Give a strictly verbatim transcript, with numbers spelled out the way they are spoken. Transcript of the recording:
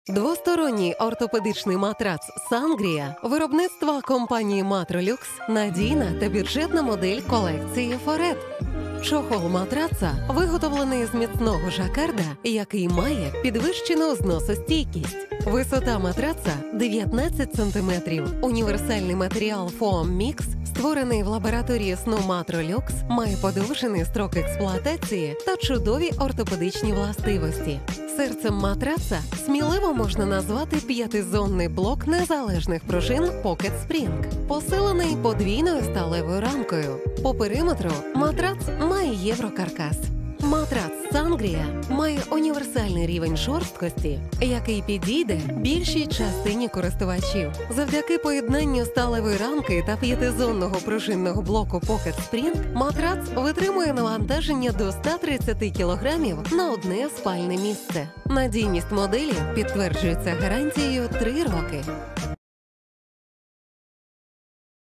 Двосторонній ортопедичний матрац «Сангрія» виробництва компанії «Матролюкс» – надійна та бюджетна модель колекції «Форет». Чохол матраца виготовлений з міцного жакарда, який має підвищену зносостійкість. Висота матраца – дев'ятнадцять сантиметрів. Універсальний матеріал Foam Mix, створений в лабораторії сну Матролюкс, має подовжений строк експлуатації та чудові ортопедичні властивості. Серцем матраца сміливо можна назвати п'ятизонний блок незалежних пружин Pocket Spring, посилений подвійною сталевою рамкою. По периметру матрац має єврокаркас. Матрац «Сангрія» має універсальний рівень жорсткості, який підійде більшій частині користувачів. Завдяки поєднанню сталевої рамки та п'ятизонного пружинного блоку Pocket Spring матрац витримує навантаження до ста тридцяти кілограмів на одне спальне місце. Надійність моделі підтверджується гарантією три роки.